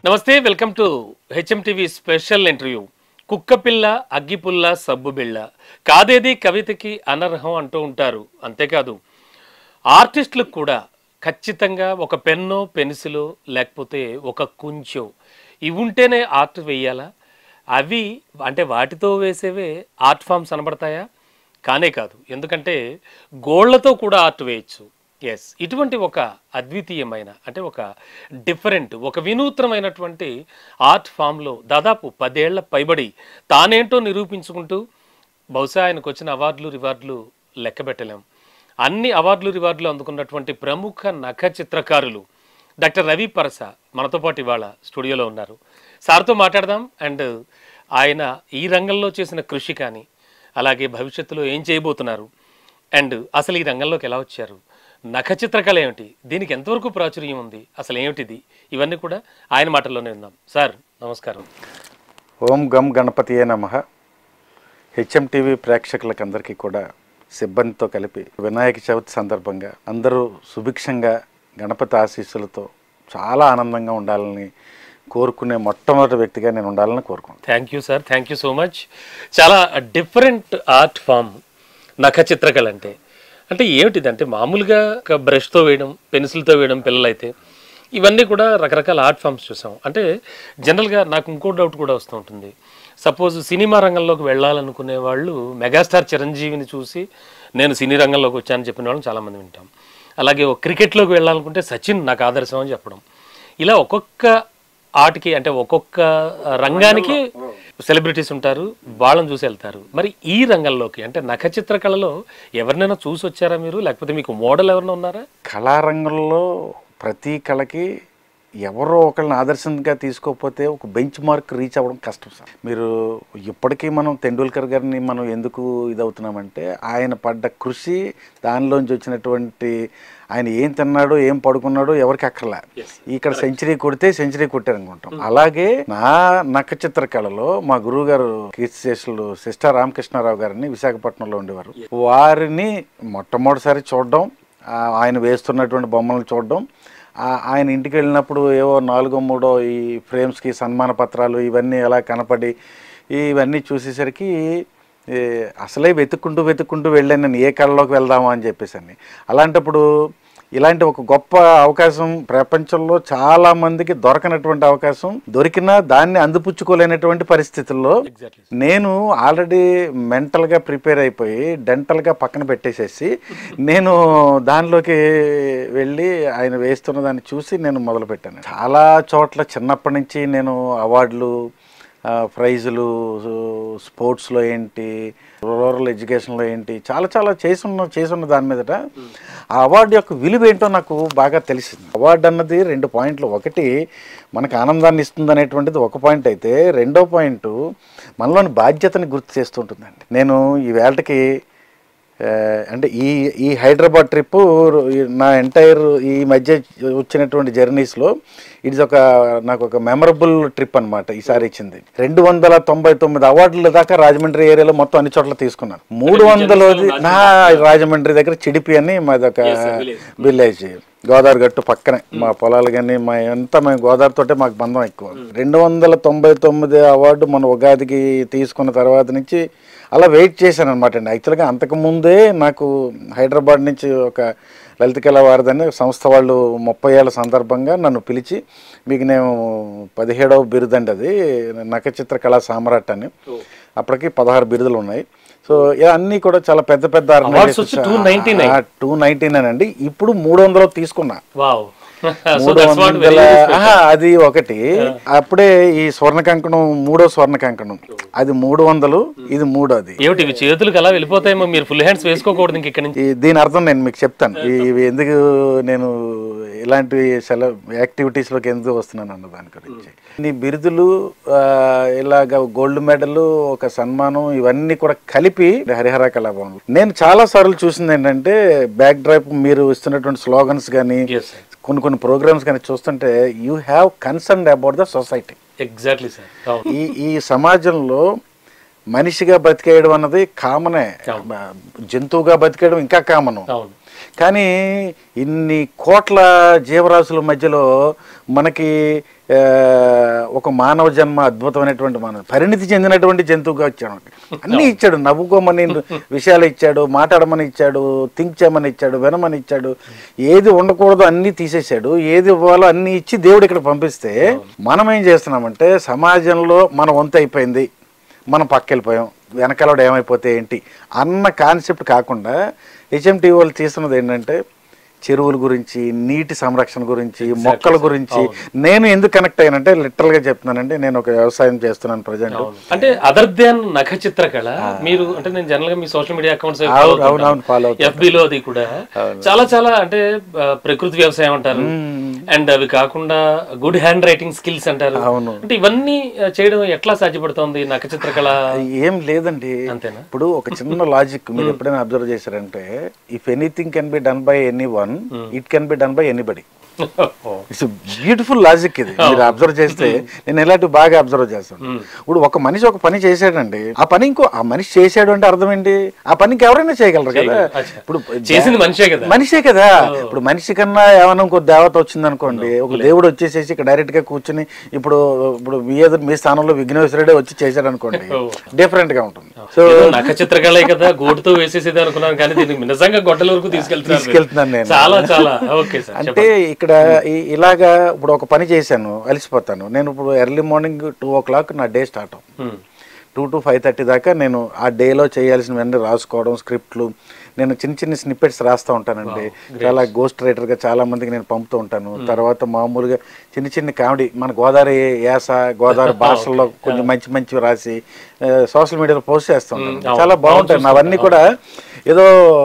నమస్తే, welcome to HMTV special interview. కుక్కపిల్ల అగ్గిపుల్ల సబ్బుబిళ్ళ కాదేది కవితకి అనర్హం అంటూ ఉంటారు. అంతేకాదు ఆర్టిస్టులకు కూడా ఖచ్చితంగా ఒక పెన్నో పెన్సిలో లేకపోతే ఒక కుంచో ఇవి ఉంటేనే ఆర్ట్ వేయాలా? అవి అంటే వాటితో వేసేవే ఆర్ట్ ఫామ్స్ అనబడతాయా? కానే కాదు. ఎందుకంటే గోళ్లతో కూడా ఆర్ట్ వేయచ్చు. ఎస్, ఇటువంటి ఒక అద్వితీయమైన అంటే ఒక డిఫరెంట్ ఒక వినూత్నమైనటువంటి ఆర్ట్ ఫామ్లో దాదాపు 10 ఏళ్ల పైబడి తానేంటో నిరూపించుకుంటూ బహుశా ఆయనకు వచ్చిన అవార్డులు రివార్డులు లెక్క పెట్టలేం. అన్ని అవార్డులు రివార్డులు అందుకున్నటువంటి ప్రముఖ నఖ చిత్రకారులు డాక్టర్ రవి పరస మనతో పాటు ఇవాళ స్టూడియోలో ఉన్నారు. సార్తో మాట్లాడదాం. అండ్ ఆయన ఈ రంగంలో చేసిన కృషి కానీ అలాగే భవిష్యత్తులో ఏం చేయబోతున్నారు అండ్ అసలు ఈ రంగంలోకి ఎలా వచ్చారు, నఖ చిత్రకళ ఏమిటి, దీనికి ఎంతవరకు ప్రాచుర్యం ఉంది, అసలు ఏమిటిది, ఇవన్నీ కూడా ఆయన మాటల్లోనే ఉందాం. సార్ నమస్కారం. ఓం గం గణపతియే నమః. హెచ్ఎంటీవీ ప్రేక్షకులకు అందరికీ కూడా సిబ్బందితో కలిపి వినాయక చవితి సందర్భంగా అందరూ సుభిక్షంగా గణపతి ఆశీస్సులతో చాలా ఆనందంగా ఉండాలని కోరుకునే మొట్టమొదటి వ్యక్తిగా నేను ఉండాలని కోరుకున్నాను. Thank you sir, thank you so much. చాలా డిఫరెంట్ ఆర్ట్ ఫామ్ నఖ చిత్రకళ అంటే ఏమిటిది? అంటే మామూలుగా ఒక బ్రష్తో వేయడం, పెన్సిల్తో వేయడం పిల్లలైతే ఇవన్నీ కూడా రకరకాల ఆర్ట్ ఫామ్స్ చూసాం. అంటే జనరల్గా నాకు ఇంకో డౌట్ కూడా వస్తూ ఉంటుంది. సపోజ్ సినిమా రంగంలోకి వెళ్ళాలనుకునే వాళ్ళు మెగాస్టార్ చిరంజీవిని చూసి నేను సినీ రంగంలోకి వచ్చానని చెప్పిన వాళ్ళని చాలామంది వింటాం. అలాగే క్రికెట్లోకి వెళ్ళాలనుకుంటే సచిన్ నాకు ఆదర్శం అని చెప్పడం. ఇలా ఒక్కొక్క ఆర్ట్కి అంటే ఒక్కొక్క రంగానికి సెలబ్రిటీస్ ఉంటారు, వాళ్ళని చూసి వెళ్తారు. మరి ఈ రంగంలోకి అంటే నఖ చిత్రకళలో ఎవరినైనా చూసి వచ్చారా మీరు, లేకపోతే మీకు మోడల్ ఎవరైనా ఉన్నారా? కళారంగంలో ప్రతి కళకి ఎవరో ఒకళ్ళని ఆదర్శంగా తీసుకోకపోతే ఒక బెంచ్ మార్క్ రీచ్ అవ్వడం కష్టం సార్. మీరు ఇప్పటికీ మనం తెండూల్కర్ గారిని మనం ఎందుకు ఇదవుతున్నామంటే ఆయన పడ్డ కృషి, దానిలోంచి వచ్చినటువంటి ఆయన ఏం తిన్నాడో ఏం పడుకున్నాడో ఎవరికి అక్కర్లే. ఇక్కడ సెంచరీ కొడితే సెంచరీ కొట్టారనుకుంటాం. అలాగే నా నఖ చిత్రకళలో మా గురువు గారు కీర్తిశేషులు సిస్టర్ రామకృష్ణారావు గారిని విశాఖపట్నంలో ఉండేవారు. వారిని మొట్టమొదటిసారి చూడడం, ఆయన వేస్తున్నటువంటి బొమ్మలను చూడడం, ఆయన ఇంటికి వెళ్ళినప్పుడు ఏవో 4-3 ఈ ఫ్రేమ్స్కి సన్మాన పత్రాలు ఇవన్నీ ఎలా కనపడి ఇవన్నీ చూసేసరికి అసలే వెతుక్కుంటూ వెళ్ళాను నేను ఏ కళలోకి వెళ్దామా అని చెప్పేసి. అలాంటప్పుడు ఇలాంటి ఒక గొప్ప అవకాశం ప్రపంచంలో చాలా మందికి దొరకనటువంటి అవకాశం దొరికినా దాన్ని అందిపుచ్చుకోలేనటువంటి పరిస్థితుల్లో నేను ఆల్రెడీ మెంటల్గా ప్రిపేర్ అయిపోయి డెంటల్గా పక్కన పెట్టేసేసి నేను దానిలోకి వెళ్ళి ఆయన వేస్తున్న దాన్ని చూసి నేను మొదలుపెట్టాను. చాలా చోట్ల చిన్నప్పటి నుంచి నేను అవార్డులు, ప్రైజులు, స్పోర్ట్స్లో ఏంటి, రూరల్ ఎడ్యుకేషన్లో ఏంటి చాలా చేసున్న దాని మీదట ఆ అవార్డు యొక్క విలువ ఏంటో నాకు బాగా తెలిసింది. అవార్డు అన్నది 2 పాయింట్లు. ఒకటి మనకు ఆనందాన్ని ఇస్తుంది అనేటువంటిది ఒక పాయింట్ అయితే, రెండో పాయింట్ మనలోని బాధ్యతని గుర్తు చేస్తుంటుందండి. నేను ఈ వేళకి అంటే ఈ హైదరాబాద్ ట్రిప్పు నా ఎంటైర్ ఈ మధ్య వచ్చినటువంటి జర్నీస్లో ఇది నాకు ఒక మెమరబుల్ ట్రిప్ అనమాట. ఈసారి ఇచ్చింది 299 అవార్డుల దాకా రాజమండ్రి ఏరియాలో మొత్తం అన్ని చోట్ల తీసుకున్నాను. 300 నా రాజమండ్రి దగ్గర చిడిపి అని మాదొక విలేజ్, గోదావరి గట్టు పక్కనే మా పొలాలు కానీ మేము గోదావరితోటే మాకు బంధం ఎక్కువ. 299 అవార్డు మన ఉగాదికి తీసుకున్న తర్వాత నుంచి అలా వెయిట్ చేశాను అనమాట అండి. యాక్చువల్గా అంతకుముందే నాకు హైదరాబాద్ నుంచి ఒక లలిత కళా వారధి సంస్థ వాళ్ళు 30 ఏళ్ల సందర్భంగా నన్ను పిలిచి, మీకు నేను 17వ బిరుదండి, అది నఖ చిత్ర కళా సామ్రాట్ అని. అప్పటికి 16 బిరుదులు ఉన్నాయి. సో అన్నీ కూడా చాలా పెద్ద 299 అండి. ఇప్పుడు 300 తీసుకున్నా. 300 అది ఒకటి. అప్పుడే ఈ స్వర్ణ కంకణం 3వ స్వర్ణ కంకణం, అది 300, ఇది 3. ఏమిటి చేతులకు అలా వెళ్ళిపోతాయేమో, మీరు ఫుల్ హ్యాండ్స్ వేసుకోకూడదు ఇక్కడ నుంచి. దీని అర్థం నేను మీకు చెప్తాను, ఇవి ఎందుకు నేను ఇలాంటి యాక్టివిటీస్లోకి ఎందుకు వస్తున్నాను అన్న దాని గురించి. ఈ బిరుదులు, ఇలాగ గోల్డ్ మెడల్, ఒక సన్మానం, ఇవన్నీ కూడా కలిపి హరిహర కళాభవన్ నేను చాలా సార్లు చూసింది ఏంటంటే, బ్యాక్ డ్రాప్ మీరు ఇస్తున్నటువంటి స్లోగన్స్ కానీ కొన్ని ప్రోగ్రామ్స్ కానీ చూస్తుంటే you have concern about the society. Exactly sir. ఈ సమాజంలో మనిషిగా బతికేయడం అన్నది కామనే, జంతువుగా బతికేయడం ఇంకా కామను. కానీ ఇన్ని కోట్ల జీవరాశుల మధ్యలో మనకి ఒక మానవ జన్మ అద్భుతమైనటువంటి మానవ పరిణితి చెందినటువంటి జంతువుగా ఇచ్చాడు. అన్నీ ఇచ్చాడు, నవ్వుకోమని విషయాలు ఇచ్చాడు, మాట్లాడమని ఇచ్చాడు, థింక్ చేయమని ఇచ్చాడు, వినమని ఇచ్చాడు. ఏది ఉండకూడదు అన్నీ తీసేశాడు, ఏది ఇవ్వాలో అన్నీ ఇచ్చి దేవుడు ఇక్కడ పంపిస్తే మనం ఏం చేస్తున్నామంటే సమాజంలో మన వంతు అయిపోయింది, మనం పక్కెళ్ళిపోయాం, వెనకాల ఏమైపోతే ఏంటి అన్న కాన్సెప్ట్ కాకుండా హెచ్ఎంటీవీ వాళ్ళు తీస్తున్నది ఏంటంటే చెరువుల గురించి, నీటి సంరక్షణ గురించి, మొక్కల గురించి. నేను ఎందుకు కనెక్ట్ అయ్యానంటే లిటరల్ గా చెప్తున్నానండి, నేను ఒక వ్యవసాయం చేస్తున్నాను ప్రజెంట్. అంటే అదర్ దాన్ నఖ చిత్రకళ మీరు అంటే నేను జనరల్ గా మీ social media accounts follow FB లో అది కూడా చాలా చాలా అంటే ప్రకృతి వ్యవసాయం అంటారు, అండ్ అవి కాకుండా గుడ్ హ్యాండ్ రైటింగ్ స్కిల్స్ అంటారు. అంటే ఇవన్నీ చేయడం ఎట్లా సాధ్యపడుతుంది నఖ చిత్రకళ? ఏం లేదండి, అంతేనా? ఇప్పుడు ఒక చిన్న లాజిక్ మీరు ఎప్పుడైనా అబ్జర్వ్ చేశారంటే if anything can be done by any one, it can be done by anybody. It's beautiful logic ఇది. మీరు అబ్జర్వ్ చేస్తే నేను ఇలాంటివి బాగా అబ్జర్వ్ చేస్తాను. ఇప్పుడు ఒక మనిషి ఒక పని చేశాడండి, ఆ పని ఆ మనిషి చేశాడు అంటే అర్థం ఏంటి, ఆ పనికి ఎవరైనా చేయగలరు కదా. ఇప్పుడు చేసింది మనిషే కదా. ఇప్పుడు మనిషి కన్నా ఏమైనా ఇంకో దేవత వచ్చింది అనుకోండి, ఒక దేవుడు వచ్చేసేసి ఇక్కడ డైరెక్ట్ గా కూర్చుని ఇప్పుడు ఇప్పుడు మీ స్థానంలో విఘ్నేశ్వరుడే వచ్చి చేశాడు అనుకోండి, డిఫరెంట్ గా ఉంటుంది. సో నఖ చిత్రకళే కదా, గోటుతో వేసేసేది అనుకున్నాను, కానీ దీనికి నిజంగా గొడ్డల వరకు తీసుకెళ్తున్నాను నేను. చాలా చాలా ఓకే సార్. అంటే ఇక్కడ ఇలాగా ఇప్పుడు ఒక పని చేశాను, అలసిపోతాను నేను. ఇప్పుడు ఎర్లీ మార్నింగ్ 2 o'clock నా డే స్టార్ట్ అవుతుంది. 2 to 5:30 దాకా నేను ఆ డేలో చేయాల్సినవన్నీ రాసుకోవడం, స్క్రిప్ట్లు, నేను చిన్న చిన్న స్నిప్పెట్స్ రాస్తూ ఉంటానండి. చాలా గోస్ట్ రైటర్గా చాలా మందికి నేను పంపుతూ ఉంటాను. తర్వాత మామూలుగా చిన్న చిన్న కామెడీ మన గోదావరి యాస, గోదావరి భాషల్లో కొంచెం మంచి మంచివి రాసి సోషల్ మీడియాలో పోస్ట్ చేస్తూ ఉంటాను. చాలా బాగుంటాయి అవన్నీ కూడా. ఏదో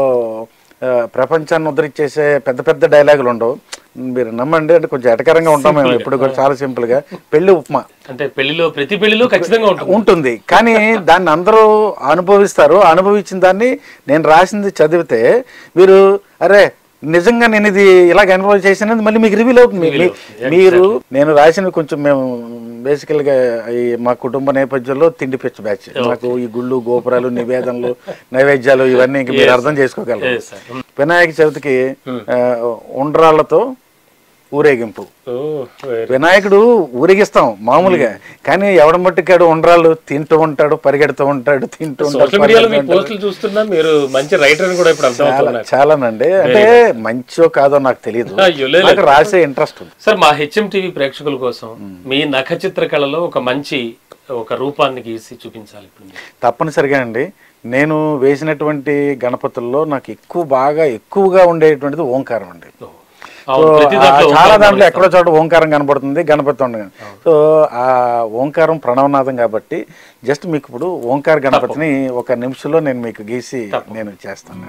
ప్రపంచాన్ని ఉద్ధరించేసే పెద్ద పెద్ద డైలాగులు ఉండవు, మీరు నమ్మండి. అంటే కొంచెం ఎటకరంగా ఉంటాం మేము ఎప్పుడు కూడా, చాలా సింపుల్ గా. పెళ్లి ఉప్మా అంటే పెళ్లిలో ప్రతి పెళ్లిలో ఖచ్చితంగా ఉంటుంది, కానీ దాన్ని అందరూ అనుభవిస్తారు. అనుభవించిన దాన్ని నేను రాసింది చదివితే మీరు అరే నిజంగా నేను ఇది ఇలాగ అనుభవం చేసినది మళ్ళీ మీకు రివీల్ అవుతుంది. మీరు నేను రాసినవి కొంచెం మేము బేసికల్ గా మా కుటుంబ నేపథ్యంలో తిండి పిచ్చి బ్యాచ్. మాకు ఈ గుళ్ళు, గోపురాలు, నివేదనలు, నైవేద్యాలు ఇవన్నీ ఇంక మీరు అర్థం చేసుకోగలరు. వినాయక చవితికి ఉండ్రాళ్లతో ఊరేగింపు. వినాయకుడు ఊరేగిస్తాం మామూలుగా, కానీ ఎవడ మట్టుకాడు ఉండ్రాళ్ళు తింటూ ఉంటాడు, పరిగెడుతూ ఉంటాడు, తింటూ ఉంటాడు. చాలానండి, అంటే మంచో కాదో నాకు తెలియదు, నాకు రాసే ఇంట్రెస్ట్ ఉంది. సార్ మా హెచ్ఎంటీవీ ప్రేక్షకుల కోసం మీ నఖ చిత్రకళలో ఒక మంచి ఒక రూపాన్ని గీసి చూపించాలి ఇప్పుడు. తప్పనిసరిగా అండి. నేను వేసినటువంటి గణపతుల్లో నాకు బాగా ఎక్కువగా ఉండేటువంటిది ఓంకారం అండి. చాలా దాంట్లో ఎక్కడో చోట ఓంకారం కనబడుతుంది, గణపతి ఉండగా. సో ఆ ఓంకారం ప్రణవనాదం కాబట్టి జస్ట్ మీకు ఇప్పుడు ఓంకార గణపతిని ఒక నిమిషంలో నేను మీకు గీసి నేను చేస్తాను.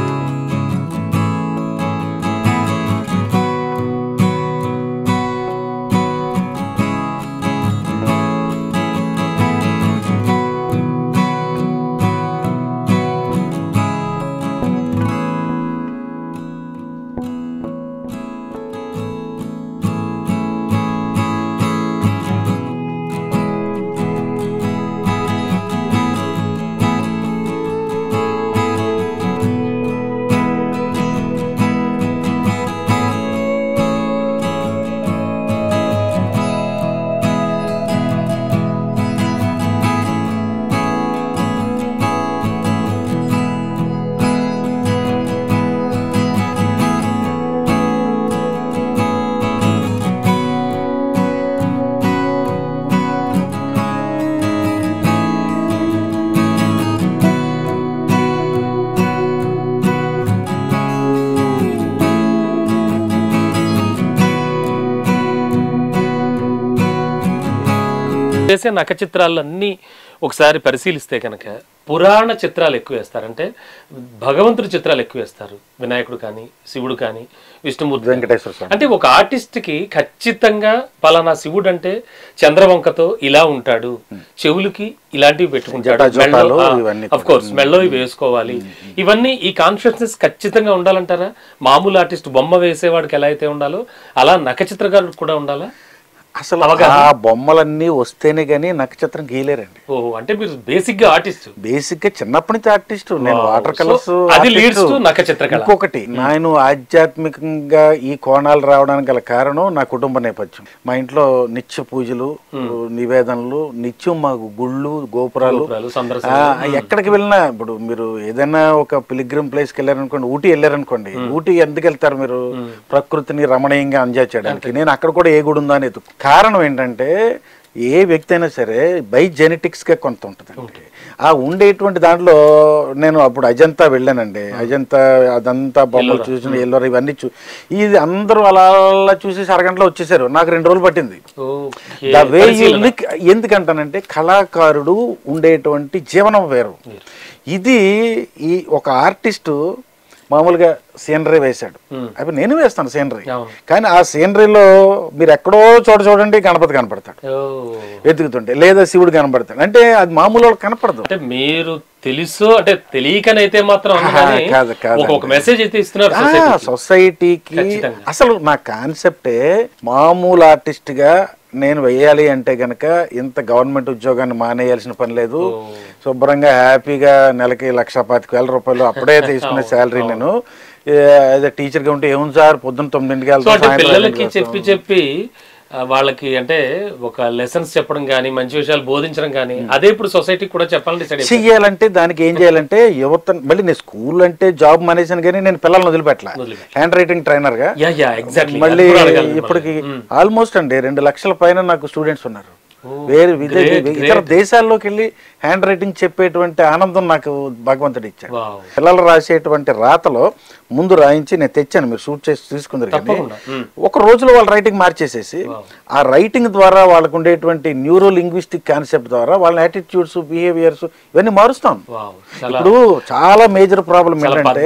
చేసే నఖ చిత్రాలన్నీ ఒకసారి పరిశీలిస్తే కనుక పురాణ చిత్రాలు ఎక్కువ వేస్తారు, అంటే భగవంతుడి చిత్రాలు ఎక్కువ వేస్తారు. వినాయకుడు కానీ, శివుడు కానీ, విష్ణుమూర్తి, వెంకటేశ్వర స్వామి. అంటే ఒక ఆర్టిస్ట్కి ఖచ్చితంగా పలానా శివుడు అంటే చంద్రవంకతో ఇలా ఉంటాడు, చెవులకి ఇలాంటివి పెట్టుకుంటాడు, అఫ్ కోర్స్ మెల్లో వేసుకోవాలి, ఇవన్నీ ఈ కాన్షియస్నెస్ ఖచ్చితంగా ఉండాలంటారా? మామూలు ఆర్టిస్ట్ బొమ్మ వేసేవాడికి ఎలా అయితే ఉండాలో అలా నఖ చిత్రకారుడు కూడా ఉండాలా? అసలు ఆ బొమ్మలన్నీ వస్తేనే గానీ నక్షత్రం గీయలేరండి. ఓహో, అంటే మీరు బేసిక్ గా ఆర్టిస్ట్. బేసిక్ గా చిన్నప్పటి నుంచి ఆర్టిస్ట్. నేను వాటర్ కలర్స్. ఇంకొకటి, నేను ఆధ్యాత్మికంగా ఈ కోణాలు రావడానికి గల కారణం నా కుటుంబ నేపథ్యం. మా ఇంట్లో నిత్య పూజలు, నివేదనలు, నిత్యం మాకు గుళ్ళు, గోపురాలు. ఎక్కడికి వెళ్ళినా, ఇప్పుడు మీరు ఏదైనా ఒక పిలిగ్రిమ్ ప్లేస్కి వెళ్ళారనుకోండి, ఊటీ వెళ్ళారనుకోండి, ఊటీ ఎందుకు వెళ్తారు మీరు? ప్రకృతిని రమణీయంగా ఎంజాయ్ చేయడానికి. నేను అక్కడ కూడా ఏ గుడి ఉందా అని ఎదుగు. కారణం ఏంటంటే ఏ వ్యక్తి అయినా సరే బై జెనెటిక్స్గా కొంత ఉంటుందండి. ఆ ఉండేటువంటి దాంట్లో నేను అప్పుడు అజంతా వెళ్ళానండి. అజంతా అదంతా బొమ్మలు చూసిన ఎల్లోరా ఇవన్నీ ఇది అందరూ అలా అలా చూసేసి అరగంటలో వచ్చేసారు. నాకు 2 రోజులు పట్టింది. The way unique. ఎందుకంటానంటే కళాకారుడు ఉండేటువంటి జీవనం వేరు. ఇది ఈ ఒక ఆర్టిస్టు మామూలుగా సీనరీ వేశాడు, అవి నేను వేస్తాను సీనరీ. కానీ ఆ సీనరీలో మీరు ఎక్కడో చూడండి గణపతి కనపడతాడు వెతుకుతుంటే, లేదా శివుడు కనపడతాడు. అంటే అది మామూలు వాళ్ళకి కనపడదు. అంటే మీరు తెలుసు అంటే తెలియకనైతే మాత్రం ఒక మెసేజ్ అయితే ఇస్తున్నారు సొసైటీకి. అసలు నా కాన్సెప్టే మామూలు ఆర్టిస్ట్ గా నేను వేయాలి అంటే గనక ఇంత గవర్నమెంట్ ఉద్యోగాన్ని మానేయాల్సిన పని లేదు. శుభ్రంగా హ్యాపీగా నెలకి 1,25,000 రూపాయలు అప్పుడే తీసుకునే శాలరీ. నేను టీచర్గా ఉంటే ఏముంది సార్, పొద్దున్న 9ంటికి వెళ్తాను. చెప్పి వాళ్ళకి అంటే ఒక లెసన్స్ చెప్పడం కానీ, మంచి విషయాలు బోధించడం కానీ, అదే ఇప్పుడు సొసైటీకి కూడా చెప్పాలని చెయ్యాలంటే దానికి ఏం చేయాలంటే యువత. మళ్ళీ నేను స్కూల్ అంటే జాబ్ మానేసాను, కానీ నేను పిల్లల్ని వదిలిపెట్టలా. హ్యాండ్ రైటింగ్ ట్రైనర్ గా మళ్ళీ ఇప్పటికి ఆల్మోస్ట్ అండి 2 లక్షల పైన నాకు స్టూడెంట్స్ ఉన్నారు. వేరే ఇతర దేశాల్లోకి వెళ్ళి హ్యాండ్ రైటింగ్ చెప్పేటువంటి ఆనందం నాకు భగవంతుడు ఇచ్చాడు. పిల్లలు రాసేటువంటి రాతలో ముందు రాయించి నేను తెచ్చాను, మీరు షూట్ చేసి తీసుకుందరు. కానీ ఒక రోజులో వాళ్ళ రైటింగ్ మార్చేసేసి ఆ రైటింగ్ ద్వారా వాళ్ళకు ఉండేటువంటి న్యూరో లింగ్విస్టిక్ కాన్సెప్ట్ ద్వారా వాళ్ళ యాటిట్యూడ్స్, బిహేవియర్స్ ఇవన్నీ మారుస్తాం. ఇప్పుడు చాలా మేజర్ ప్రాబ్లం ఏంటంటే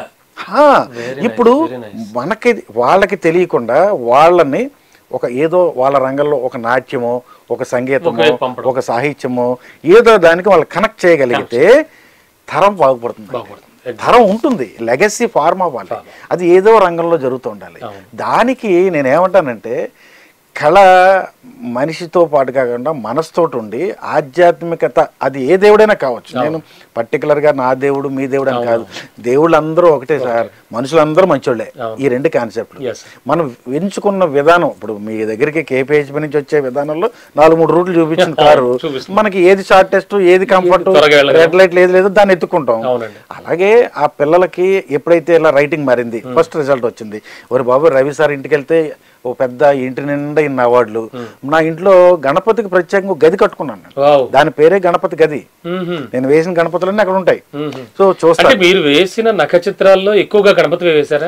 ఇప్పుడు వాళ్ళకి తెలియకుండా వాళ్ళని ఒక ఏదో వాళ్ళ రంగంలో ఒక నాట్యమో, ఒక సంగీతమో, ఒక సాహిత్యమో ఏదో దానికి వాళ్ళు కనెక్ట్ చేయగలిగితే తరం బాగుపడుతుంది. తరం ఉంటుంది, లెగసీ ఫార్మ్ అవ్వాలి. అది ఏదో రంగంలో జరుగుతూ ఉండాలి. దానికి నేనేమంటానంటే కళ మనిషితో పాటు కాకుండా మనసుతోటి ఉండి ఆధ్యాత్మికత, అది ఏ దేవుడైనా కావచ్చు. నేను పర్టికులర్గా నా దేవుడు మీ దేవుడు అని కాదు, దేవుళ్ళు అందరూ ఒకటే సార్, మనుషులందరూ మంచోళ్ళే. ఈ 2 కాన్సెప్ట్లు మనం ఎంచుకున్న విధానం. ఇప్పుడు మీ దగ్గరికి KPHB నుంచి వచ్చే విధానంలో 4-3 రూట్లు చూపించిన కారు మనకి ఏది షార్టెస్ట్, ఏది కంఫర్ట్, రెడ్ లైట్ లేదు దాన్ని ఎత్తుకుంటాం. అలాగే ఆ పిల్లలకి ఎప్పుడైతే ఇలా రైటింగ్ మారింది, ఫస్ట్ రిజల్ట్ వచ్చింది, ఒరే బాబు రవి సార్ ఇంటికి వెళ్తే ఓ పెద్ద ఇంటి నిండా ఇన్ని అవార్డులు. నా ఇంట్లో గణపతికి ప్రత్యేకంగా గది కట్టుకున్నాను, దాని పేరే గణపతి గది. నేను వేసిన గణపతులన్నీ అక్కడ ఉంటాయి. సో చూస్తే మీరు వేసిన నక్షత్రాల్లో ఎక్కువగా గణపతి వేసారా?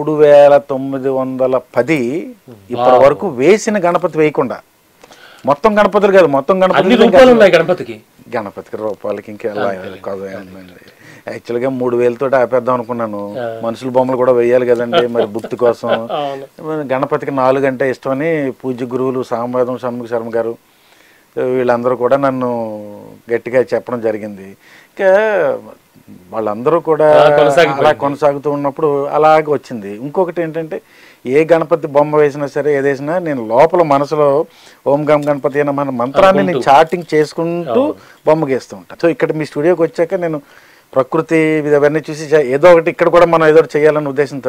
3910 ఇప్పటి వరకు వేసిన గణపతి వేయకుండా. మొత్తం గణపతులు కాదు, మొత్తం గణపతికి రూపాయలకి ఇంకా యాక్చువల్గా 3000తో ఆపేద్దాం అనుకున్నాను. మనుషుల బొమ్మలు కూడా వేయాలి కదండి మరి భక్తి కోసం. గణపతికి 4 అంటే ఇష్టమని పూజ్య గురువులు సామవేదం షణ్ముఖ శర్మ గారు వీళ్ళందరూ కూడా నన్ను గట్టిగా చెప్పడం జరిగింది. ఇంకా వాళ్ళందరూ కూడా అలా కొనసాగుతూ ఉన్నప్పుడు అలాగే వచ్చింది. ఇంకొకటి ఏంటంటే ఏ గణపతి బొమ్మ వేసినా సరే ఏదేసినా నేను లోపల మనసులో ఓం గం గణపతి అనే మన మంత్రాన్ని నేను చాటింగ్ చేసుకుంటూ బొమ్మ గీస్తూ ఉంటాను. సో ఇక్కడ మీ స్టూడియోకి వచ్చాక నేను ప్రకృతి అవన్నీ చూసి ఏదో ఒకటి ఇక్కడ కూడా మనం ఏదో ఒకటి చేయాలనే ఉద్దేశంతో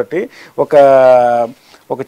ఒక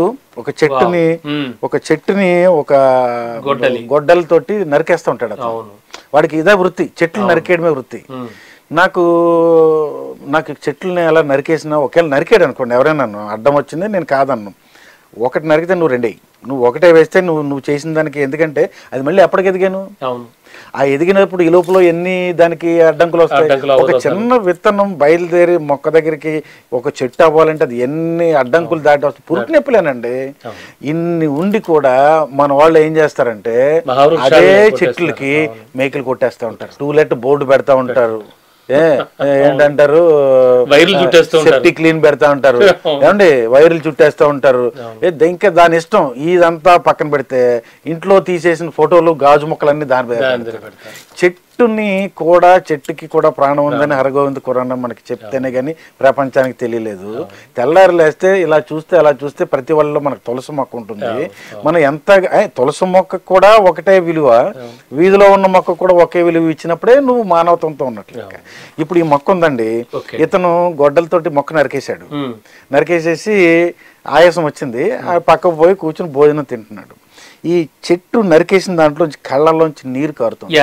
చెట్టుని ఒక గొడ్డలతోటి నరికేస్తూ ఉంటాడు. వాడికి ఇదే వృత్తి, చెట్లు నరికేయడమే వృత్తి. నాకు చెట్లని ఎలా నరికేసినా, ఒకవేళ నరికేడు అనుకోండి, ఎవరైనా అడ్డం వచ్చింది నేను కాదన్ను, ఒకటి నరికితే నువ్వు 2 నువ్వు ఒకటే వేస్తే నువ్వు చేసిన దానికి, ఎందుకంటే అది మళ్ళీ ఎప్పటికి ఎదిగాను. ఆ ఎదిగినప్పుడు ఈ లోపల ఎన్ని దానికి అడ్డంకులు వస్తాయి. ఒక చిన్న విత్తనం బయలుదేరి మొక్క దగ్గరికి ఒక చెట్టు అవ్వాలంటే అది ఎన్ని అడ్డంకులు దాటి వస్తాయి. పురుకు నొప్పులేనండి. ఇన్ని ఉండి కూడా మన వాళ్ళు ఏం చేస్తారంటే అదే చెట్లకి మేకలు కొట్టేస్తూ ఉంటారు, టూలెట్ బోర్డు పెడతా ఉంటారు, ఏంటంటారు సెప్టిక్ క్లీన్ పెడతా ఉంటారు, ఏమండి వైర్లు చుట్టేస్తూ ఉంటారు. ఇంకా దాని ఇష్టం. ఇదంతా పక్కన పెడితే ఇంట్లో తీసేసిన ఫోటోలు, గాజు ముక్కలన్నీ దాని చెట్టు చెట్టుకి కూడా ప్రాణం ఉందని హరగోవింద ఖురాన్ మనకి చెప్తేనే కానీ ప్రపంచానికి తెలియలేదు. తెల్లారు లేస్తే ఇలా చూస్తే అలా చూస్తే ప్రతి వాళ్ళలో మనకు తులసి మొక్క ఉంటుంది. మనం ఎంత తులసి మొక్క కూడా ఒకటే విలువ, వీధిలో ఉన్న మొక్క కూడా ఒకే విలువ ఇచ్చినప్పుడే నువ్వు మానవత్వంతో ఉన్నట్లు. ఇప్పుడు ఈ మొక్క ఉందండి, ఇతను గొడ్డలతోటి మొక్క నరికేశాడు, నరికేసేసి ఆయాసం వచ్చింది, ఆ పక్కకు పోయి కూర్చుని భోజనం తింటున్నాడు. ఈ చెట్టు నరికేసిన దాంట్లోంచి కళ్ళల్లోంచి నీరు కారుతుంది.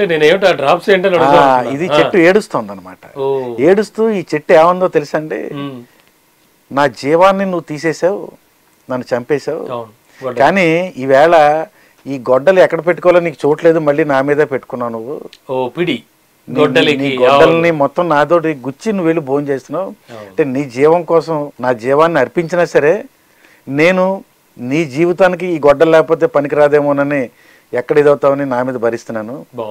ఇది చెట్టు ఏడుస్తుంది అనమాట. ఏడుస్తూ ఈ చెట్టు ఏముందో తెలుసండి, నా జీవాన్ని నువ్వు తీసేసావు, నన్ను చంపేశావు, కానీ ఈవేళ ఈ గొడ్డలు ఎక్కడ పెట్టుకోవాలో నీకు చోట్లేదు, మళ్ళీ నా మీదే పెట్టుకున్నావు నువ్వు. గొడ్డల్ని మొత్తం నాతోటి గుచ్చి నువ్వు వెళ్ళి భోజనం చేస్తున్నావు అంటే నీ జీవం కోసం నా జీవాన్ని అర్పించినా సరే నేను నీ జీవితానికి ఈ గొడ్డలు లేకపోతే పనికిరాదేమోనని ఎక్కడ ఇదవుతావని నా మీద భరిస్తున్నాను.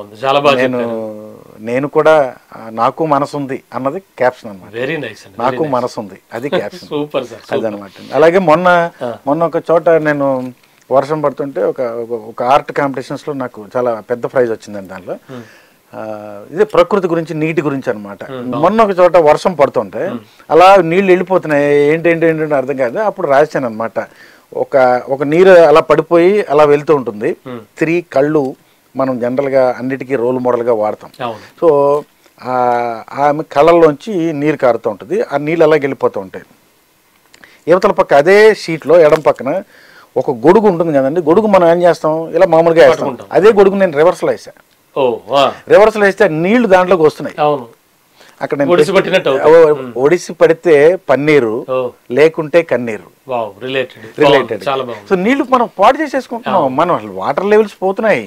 నేను కూడా నాకు మనసు ఉంది అన్నది క్యాప్షన్ అనమాట. నాకు మనసు ఉంది, అది క్యాప్షన్. అదనమాట. అలాగే మొన్న ఒక చోట నేను వర్షం పడుతుంటే ఒక ఆర్ట్ కాంపిటీషన్స్ లో నాకు చాలా పెద్ద ప్రైజ్ వచ్చిందండి. దాంట్లో ఇదే ప్రకృతి గురించి, నీటి గురించి అనమాట. మొన్న ఒక చోట వర్షం పడుతుంటే అలా నీళ్లు వెళ్ళిపోతున్నాయి, ఏంటి అర్థం కాదు. అప్పుడు రాశాను అనమాట, ఒక నీరు అలా పడిపోయి అలా వెళ్తూ ఉంటుంది. 3 కళ్ళు మనం జనరల్ గా అన్నిటికీ రోల్ మోడల్ గా వాడతాం. సో ఆమె కళ్ళల్లోంచి నీరు కారుతూ ఉంటుంది, ఆ నీళ్ళు అలాగే వెళ్ళిపోతూ ఉంటాయి. యువతల పక్క అదే షీట్ లో ఎడం పక్కన ఒక గొడుగు ఉంటుంది కదండి. గొడుగు మనం ఏం చేస్తాం, ఇలా మామూలుగా వేస్తాం. అదే గొడుగు నేను రివర్స్ లో వేసా. రివర్స్ లో వేస్తే నీళ్లు దాంట్లోకి వస్తున్నాయి. అక్కడ ఒడిసి పడితే పన్నీరు, లేకుంటే కన్నీరు రిలేటెడ్. సో నీళ్లు మనం పాడు చేసేసుకుంటున్నాం, మనం వాటర్ లెవెల్స్ పోతున్నాయి.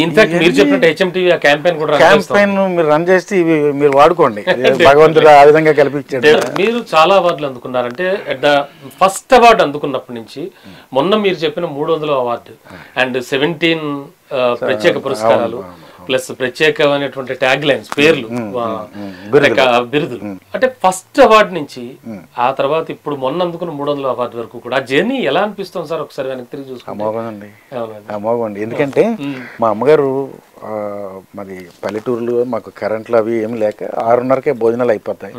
క్యాంపెయిన్ మీరు రన్ చేస్తే ఇవి మీరు వాడుకోండి, భగవంతుడు ఆ విధంగా కల్పించాడు. మీరు చాలా అవార్డులు అందుకున్నారంటే ఫస్ట్ అవార్డు అందుకున్నప్పటి నుంచి మొన్న మీరు చెప్పిన 300వ అవార్డు అండ్ 17 ప్రత్యేక పురస్కారాలు ప్లస్ ప్రత్యేకమైనటువంటి ట్యాగ్ లైన్స్, పేర్లు, బిరుదులు. అంటే ఫస్ట్ అవార్డు నుంచి ఆ తర్వాత ఇప్పుడు మొన్న అందుకున్న 300వ అవార్డు వరకు కూడా ఆ జర్నీ ఎలా అనిపిస్తుంది సార్? ఒకసారి వెనక్కి తిరిగి చూసుకోండి. ఎందుకంటే మా అమ్మగారు మరి పల్లెటూరులో మాకు కరెంట్లు అవి ఏమి లేక 6:30కే భోజనాలు అయిపోతాయి.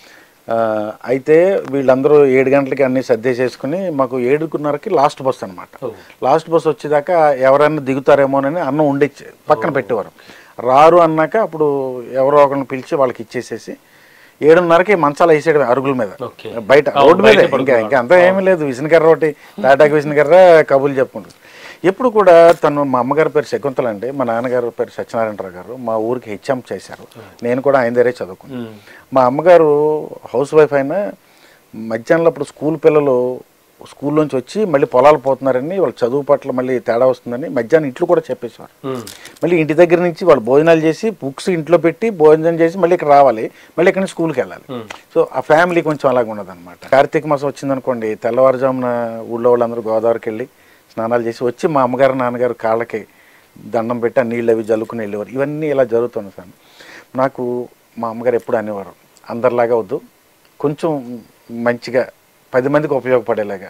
అయితే వీళ్ళందరూ 7 గంటలకి అన్ని సర్దేసేసుకుని మాకు 7:30కి లాస్ట్ బస్ అనమాట. లాస్ట్ బస్ వచ్చేదాకా ఎవరైనా దిగుతారేమోనని అన్నం ఉండిచ్చి పక్కన పెట్టేవారు. రారు అన్నాక అప్పుడు ఎవరో ఒకరిని పిలిచి వాళ్ళకి ఇచ్చేసేసి 7:30కి మంచాలు వేసేయడం అరుగుల మీద, బయట రోడ్డు మీద. ఇంకా అంతా ఏమీ లేదు, విసనకర్ర ఒకటి, తాటాకి విసనకర్ర, కబుర్లు చెప్పుకుంటారు. ఎప్పుడు కూడా మా అమ్మగారి పేరు శకుంతల అండి, మా నాన్నగారి పేరు సత్యనారాయణరావు గారు. మా ఊరికి హెచ్ఎం చేశారు, నేను కూడా ఆయన దగ్గరే చదువుకున్నాను. మా అమ్మగారు హౌస్ వైఫ్ అయినా మధ్యాహ్నంలో అప్పుడు స్కూల్ పిల్లలు స్కూల్లోంచి వచ్చి మళ్ళీ పొలాలు పోతున్నారని, వాళ్ళ చదువు పట్ల మళ్ళీ తేడా వస్తుందని మధ్యాహ్నం ఇంట్లో కూడా చెప్పేసేవారు. మళ్ళీ ఇంటి దగ్గర నుంచి వాళ్ళు భోజనాలు చేసి బుక్స్ ఇంట్లో పెట్టి భోజనం చేసి మళ్ళీ ఇక్కడ రావాలి, మళ్ళీ ఇక్కడ నుంచి స్కూల్కి వెళ్ళాలి. సో ఆ ఫ్యామిలీ కొంచెం అలాగ ఉండదు అనమాట. కార్తీక మాసం వచ్చిందనుకోండి, తెల్లవారుజామున ఊళ్ళో వాళ్ళందరూ గోదావరికి వెళ్ళి స్నానాలు చేసి వచ్చి మా అమ్మగారు నాన్నగారు కాళ్ళకి దండం పెట్టి ఆ నీళ్ళు అవి జల్లుకుని వెళ్ళేవారు. ఇవన్నీ ఇలా జరుగుతుంది సార్. నాకు మా అమ్మగారు ఎప్పుడు అనేవారు, అందరిలాగా వద్దు, కొంచెం మంచిగా 10 మందికి ఉపయోగపడేలాగా,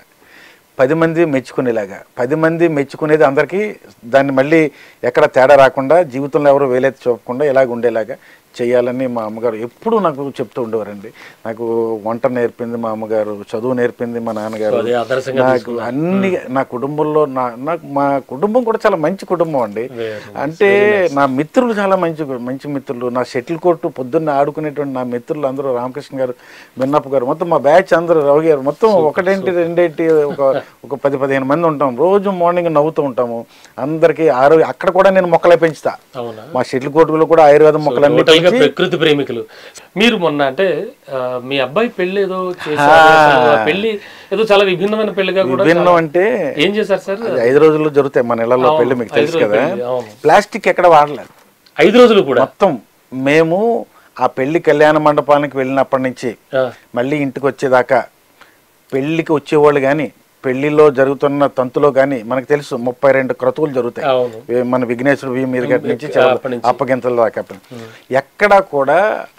10 మంది మెచ్చుకునేలాగా, 10 మంది మెచ్చుకునేది అందరికీ దాన్ని మళ్ళీ ఎక్కడ తేడా రాకుండా, జీవితంలో ఎవరు వేలెత్తి చూపకుండా ఇలాగ ఉండేలాగా చేయాలని మా అమ్మగారు ఎప్పుడు నాకు చెప్తూ ఉండేవారండి. నాకు వంట నేర్పింది మా అమ్మగారు, చదువు నేర్పింది మా నాన్నగారు. నాకు అన్ని నా కుటుంబంలో నాకు మా కుటుంబం కూడా చాలా మంచి కుటుంబం అండి. అంటే నా మిత్రులు చాలా మంచి మిత్రులు. నా షటిల్ కోర్టు పొద్దున్న ఆడుకునేటువంటి నా మిత్రులు అందరూ రామకృష్ణ గారు, మిన్నప్ప గారు, మొత్తం మా బ్యాచ్ అందరూ, రవి గారు, మొత్తం 1 2 ఒక 10-15 మంది ఉంటాం. రోజు మార్నింగ్ నవ్వుతూ ఉంటాము. అందరికి అక్కడ కూడా నేను మొక్కలే పెంచుతా. మా షటిల్ కోర్టులో కూడా ఆయుర్వేదం మొక్కలన్నీ ప్రకృతి ప్రేమికులు. మీరు మొన్న అంటే మీ అబ్బాయి పెళ్లి ఏదో చేశారు, పెళ్లి ఏదో చాలా విభిన్నమైన పెళ్లిగా కూడా. విభిన్నం అంటే ఏం చేశారు సార్? 5 రోజుల్లో జరుగుతాయి మన ఇళ్లలో పెళ్లి, మీకు తెలుసు కదా. ప్లాస్టిక్ ఎక్కడ వాడలేదు 5 రోజులు కూడా. మొత్తం మేము ఆ పెళ్లి కళ్యాణ మండపానికి వెళ్ళినప్పటి నుంచి మళ్ళీ ఇంటికి వచ్చేదాకా పెళ్లికి వచ్చేవాళ్ళు కానీ, పెళ్లిలో జరుగుతున్న తంతులో కానీ మనకు తెలుసు 32 క్రతువులు జరుగుతాయి. మన విఘ్నేశ్వర మీద నుంచి అప్పగింతల దాకా ఎక్కడా కూడా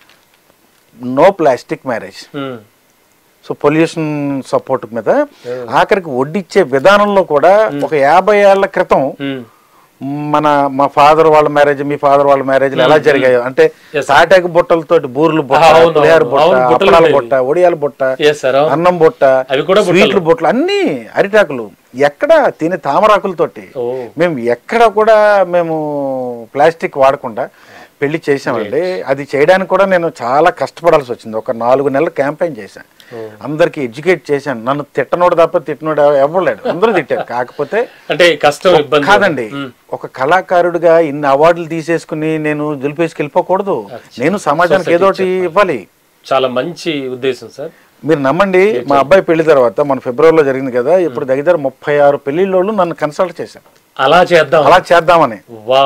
no plastic marriage. So pollution support మీద ఆఖరికి వడ్డిచ్చే విధానంలో కూడా ఒక 50 ఏళ్ల క్రితం మా ఫాదర్ వాళ్ళ మ్యారేజ్, మీ ఫాదర్ వాళ్ళ మ్యారేజ్ ఎలా జరిగాయో అంటే తాటాకు బుట్టలతోటి బూర్లు బుట్ట, పులిహార బుట్ట, అప్పడాల బుట్ట, ఒడియాల బుట్ట, అన్నం బుట్ట, స్వీట్లు బుట్టలు, అన్ని అరిటాకులు, ఎక్కడ తినే తామరాకులతోటి. మేము ఎక్కడ కూడా మేము ప్లాస్టిక్ వాడకుండా పెళ్లి చేసామండి. అది చేయడానికి కూడా నేను చాలా కష్టపడాల్సి వచ్చింది. ఒక 4 నెలలు క్యాంపెయిన్ చేశాను, అందరికి ఎడ్యుకేట్ చేశాను. నన్ను తిట్టనోడు తప్ప తిట్టనోడు ఎవరు అందరూ తిట్టారు. కాకపోతే అంటే కష్టం కాదండి, ఒక కళాకారుడిగా ఇన్ని అవార్డులు తీసేసుకుని నేను దులిపేసుకు వెళ్ళిపోకూడదు. నేను సమాజానికి ఏదోటి ఇవ్వాలి. చాలా మంచి ఉద్దేశం సార్. మీరు నమ్మండి, మా అబ్బాయి పెళ్లి తర్వాత మన ఫిబ్రవరిలో జరిగింది కదా, ఇప్పుడు దగ్గర 36 పెళ్లిళ్ళు నన్ను కన్సల్ట్ చేశాను అలా చేద్దామని.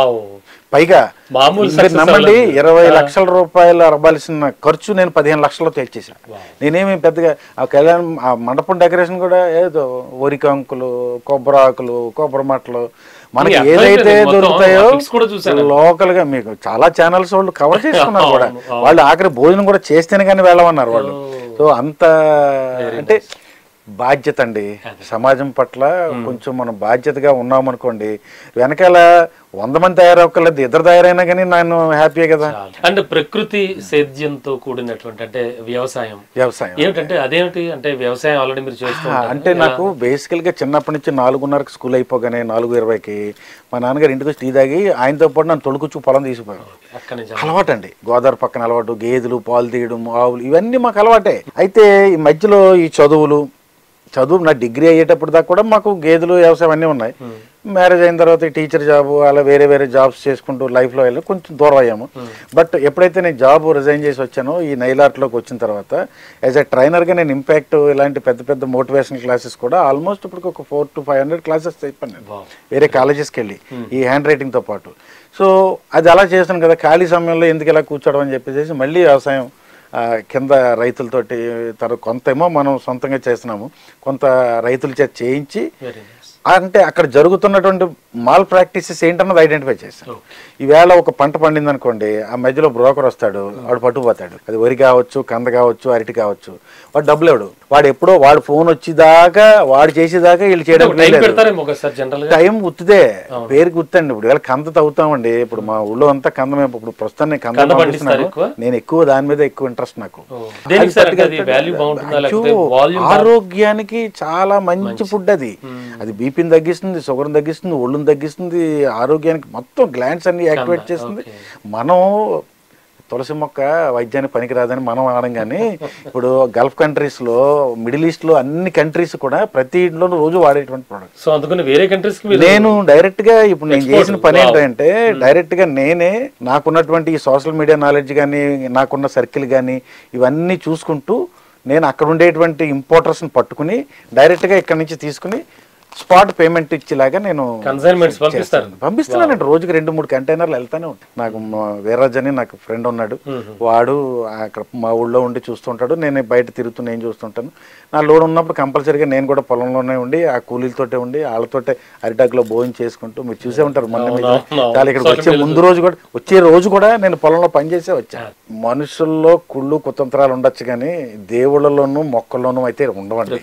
పైగా నమ్మండి, 20 లక్షల రూపాయలు అరబాల్సిన ఖర్చు నేను 15 లక్షల్లో తెచ్చేసాను. నేనేమి పెద్దగా ఆ కళ్యాణం, ఆ మండపం డెకరేషన్ కూడా ఏదో వరికంకులు, కొబ్బరి ఆకులు, కొబ్బరి మట్టలు, మనకి ఏదైతే దొరుకుతాయో లోకల్ గా మీకు చాలా ఛానల్స్ వాళ్ళు కవర్ చేసుకున్నారు కూడా. వాళ్ళు ఆఖరి భోజనం కూడా చేస్తేనే కానీ వెళ్ళమన్నారు వాళ్ళు. సో అంత అంటే బాధ్యత అండి, సమాజం పట్ల కొంచెం మనం బాధ్యతగా ఉన్నామనుకోండి, వెనకాల 100 మంది తయారవ్వలేదు, 2 తయారైనా కానీ నేను హ్యాపీయే కదా. అంటే ప్రకృతి సేద్యంతో కూడినటువంటి అంటే వ్యవసాయం ఏమిటంటే అదేమిటి అంటే వ్యవసాయం ఆల్రెడీ మీరు చేస్తున్నారు అంటే నాకు బేసికల్ గా చిన్నప్పటి నుంచి 4:30కి స్కూల్ అయిపోగానే 4:20కి మా నాన్నగారు ఇంటికి వచ్చి టీ తాగి ఆయనతో పాటు నన్ను తొడుకుచ్చు పొలం తీసిపోయారు. అలవాటు అండి, గోదావరి పక్కన అలవాటు, గేదెలు పాలు తీయడం, ఆవులు, ఇవన్నీ మాకు అలవాటే. అయితే ఈ మధ్యలో ఈ చదువు నా డిగ్రీ అయ్యేటప్పుడు దాకా కూడా మాకు గేదెలు, వ్యవసాయం అన్నీ ఉన్నాయి. మ్యారేజ్ అయిన తర్వాత టీచర్ జాబ్ అలా వేరే జాబ్స్ చేసుకుంటూ లైఫ్లో వెళ్ళి కొంచెం దూరం అయ్యాము. బట్ ఎప్పుడైతే నేను జాబ్ రిజైన్ చేసి వచ్చానో ఈ నైల్ ఆర్ట్లోకి వచ్చిన తర్వాత యాజ్ ఎ ట్రైనర్గా నేను ఇంపాక్ట్ ఇలాంటి పెద్ద మోటివేషనల్ క్లాసెస్ కూడా ఆల్మోస్ట్ ఇప్పుడు ఒక 400 to 500 క్లాసెస్ చెప్పాను నేను వేరే కాలేజెస్కి వెళ్ళి ఈ హ్యాండ్ రైటింగ్తో పాటు. సో అది అలా చేస్తాను కదా, ఖాళీ సమయంలో ఎందుకు ఇలా కూర్చోవడం అని చెప్పేసి మళ్ళీ వ్యవసాయం కింద రైతులతోటి కొంత ఏమో మనం సొంతంగా చేస్తున్నాము, కొంత రైతుల చేత చేయించి అంటే అక్కడ జరుగుతున్నటువంటి మాల్ ప్రాక్టీసెస్ ఏంటన్నది ఐడెంటిఫై చేస్తాను. ఈవేళ ఒక పంట పండింది అనుకోండి, ఆ మధ్యలో బ్రోకర్ వస్తాడు, వాడు పట్టుకుపోతాడు. అది వరి కావచ్చు, కంద కావచ్చు, అరటి కావచ్చు, వాడు డబ్బులు ఇవ్వడు. వాడు ఎప్పుడో వాడు ఫోన్ వచ్చేదాకా వాడు చేసేదాకా వీళ్ళు చేయడం టైం గుర్తుదే, పేరు గుర్తండి. ఇప్పుడు ఇలా కంద తవ్వుతామండి, ఇప్పుడు మా ఊళ్ళో అంతా కంద. మేము ఇప్పుడు ప్రస్తుతం నేను కంద పండిస్తున్నాను, నేను ఎక్కువ దాని మీద ఎక్కువ ఇంట్రెస్ట్ నాకు. ఆరోగ్యానికి చాలా మంచి ఫుడ్ అది. అది బీపీని తగ్గిస్తుంది, షుగర్ని తగ్గిస్తుంది, ఒళ్ళుని తగ్గిస్తుంది, ఆరోగ్యానికి మొత్తం గ్లాండ్స్ అన్ని యాక్టివేట్ చేస్తుంది. మనం తులసి మొక్క వైద్యానికి పనికిరాదని మనం ఆడం, కానీ ఇప్పుడు గల్ఫ్ కంట్రీస్లో, మిడిల్ ఈస్ట్లో అన్ని కంట్రీస్ కూడా ప్రతి ఇంట్లోనూ రోజు వాడేటువంటి ప్రోడక్ట్. సో అందుకని వేరే కంట్రీస్ నేను డైరెక్ట్గా ఇప్పుడు నేను చేసిన పని ఏంటంటే డైరెక్ట్గా నేనే నాకున్నటువంటి ఈ సోషల్ మీడియా నాలెడ్జ్ కానీ, నాకున్న సర్కిల్ కానీ ఇవన్నీ చూసుకుంటూ నేను అక్కడ ఉండేటువంటి ఇంపోర్టర్స్ని పట్టుకుని డైరెక్ట్గా ఇక్కడ నుంచి తీసుకుని స్పాట్ పేమెంట్ ఇచ్చేలాగా నేను పంపిస్తున్నానండి. రోజుకి 2-3 కంటైనర్లు వెళ్తానే ఉంటాను. నాకు వీర్రాజ్ అని నాకు ఫ్రెండ్ ఉన్నాడు, వాడు అక్కడ మా ఊళ్ళో ఉండి చూస్తుంటాడు, నేను బయట తిరుగుతూ నేను చూస్తుంటాను. నా లోడ్ ఉన్నప్పుడు కంపల్సరీగా నేను కూడా పొలంలోనే ఉండి ఆ కూలీలతోటే ఉండి వాళ్ళతోటే అరిటాకులో భోజనం చేసుకుంటూ, మీరు చూసే ఉంటారు మొన్న మీద చాలా ఇక్కడికి వచ్చే రోజు కూడా నేను పొలంలో పనిచేసే వచ్చాను. మనుషుల్లో కుళ్ళు కుతంత్రాలు ఉండొచ్చు కానీ దేవుళ్ళలోనూ మొక్కల్లోనూ అయితే ఉండవండి,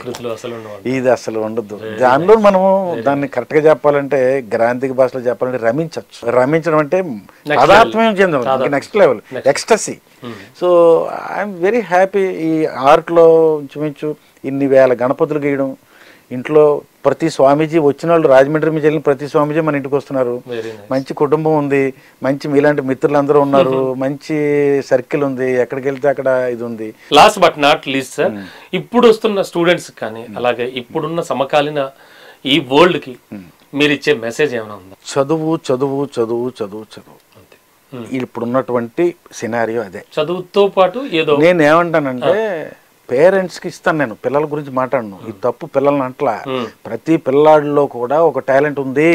ఇది అసలు ఉండదు. దానిలో మనము దాన్ని కరెక్ట్ గా చెప్పాలంటే గ్రాంధిక భాషలో చెప్పాలంటే రమించవచ్చు. రమించడం అంటే పదార్థమేం చెందడం, next level ecstasy. So I'm very happy. ఈ ఆర్ట్లో ఇంచుమించు ఇన్ని వేల గణపతులు గీయడం, ఇంట్లో ప్రతి స్వామీజీ వచ్చిన వాళ్ళు, రాజమండ్రి నుంచి వెళ్ళిన ప్రతి స్వామీజీ మన ఇంటికి వస్తున్నారు. మంచి కుటుంబం ఉంది, మంచి మీలాంటి మిత్రులు అందరూ ఉన్నారు, మంచి సర్కిల్ ఉంది, ఎక్కడికి వెళ్తే అక్కడ ఇది ఉంది. Last but not least sir, ఇప్పుడు వస్తున్న స్టూడెంట్స్ కానీ అలాగే ఇప్పుడున్న సమకాలీన ఈ వరల్డ్ కి మీరు ఇచ్చే మెసేజ్ ఏమైనా ఉందా? చదువు చదువు చదువు చదువు చదువు అంతే. ఇప్పుడున్నటువంటి సినారియో అదే. చదువుతో పాటు ఏదో నేను ఏమంటానంటే పేరెంట్స్ కి ఇస్తాను, నేను పిల్లల గురించి మాట్లాడను, ఈ తప్పు పిల్లల్ని అంటలా. ప్రతి పిల్లాడిలో కూడా ఒక టాలెంట్ ఉంది.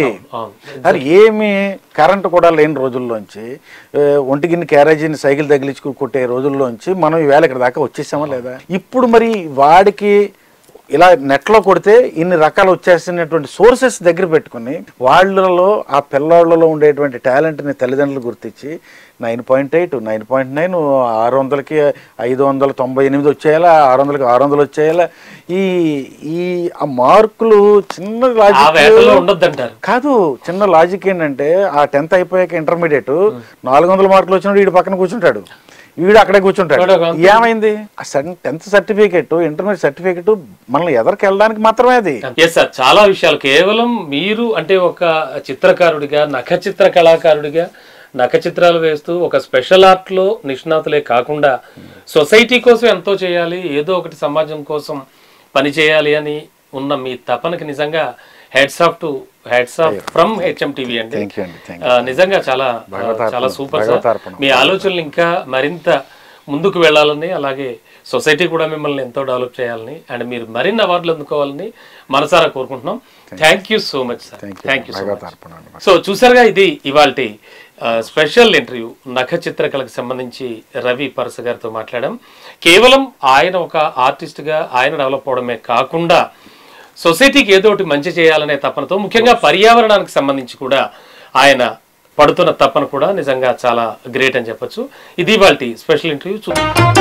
అది ఏమి కరెంట్ కూడా లేని రోజుల్లోంచి, ఒంటిగిన్ని క్యారేజీని సైకిల్ తగిలించుకు కొట్టే రోజుల్లోంచి మనం ఈవేళ ఇక్కడ దాకా వచ్చేసామా లేదా? ఇప్పుడు మరి వాడికి ఇలా నెట్లో కొడితే ఇన్ని రకాలు వచ్చేసినటువంటి సోర్సెస్ దగ్గర పెట్టుకుని వాళ్ళలో ఆ పిల్లాళ్ళలో ఉండేటువంటి టాలెంట్ని తల్లిదండ్రులు గుర్తించి 9.8 9.9 600కి 598 వచ్చేయాలా 600కి 600 వచ్చేయాలా ఈ ఈ ఆ మార్కులు చిన్న లాజిక్ కాదు. చిన్న లాజిక్ ఏంటంటే ఆ 10th అయిపోయాక ఇంటర్మీడియట్ 400 మార్కులు వచ్చినప్పుడు వీడి పక్కన కూర్చుంటాడు, వీడు అక్కడే కూర్చుంటాడు. ఏమైంది? 10th సర్టిఫికేట్ ఇంటర్మీడియట్ సర్టిఫికేట్ మనల్ని ఎదరికి వెళ్ళడానికి మాత్రమే అది. సార్ చాలా విషయాలు కేవలం మీరు అంటే ఒక చిత్రకారుడిగా నఖచిత్ర కళాకారుడిగా నఖచిత్రాలు వేస్తూ ఒక స్పెషల్ ఆర్ట్ లో నిష్ణాతులే కాకుండా సొసైటీ కోసం ఎంతో చేయాలి, ఏదో ఒకటి సమాజం కోసం పని చేయాలి అని ఉన్న మీ తపనకి నిజంగా హెడ్స్ ఆఫ్ ఫ్రమ్ HMTV అండి. నిజంగా చాలా చాలా సూపర్ సార్. మీ ఆలోచనలు ఇంకా మరింత ముందుకు వెళ్ళాలని, అలాగే సొసైటీ కూడా మిమ్మల్ని ఎంతో డెవలప్ చేయాలని అండ్ మీరు మరిన్ని అవార్డులు అందుకోవాలని మనసారా కోరుకుంటున్నాం. Thank you so much sir. Thank you so much. So చూసారుగా, ఇది ఇవాల్టి స్పెషల్ ఇంటర్వ్యూ నఖ చిత్రకళకు సంబంధించి రవి పరస గారితో మాట్లాడాం. కేవలం ఆయన ఒక ఆర్టిస్ట్గా ఆయన డెవలప్ అవడమే కాకుండా సొసైటీకి ఏదో ఒకటి మంచి చేయాలనే తపనతో, ముఖ్యంగా పర్యావరణానికి సంబంధించి కూడా ఆయన పడుతున్న తపన కూడా నిజంగా చాలా గ్రేట్ అని చెప్పొచ్చు. ఇది ఇవాల్టి స్పెషల్ ఇంటర్వ్యూ.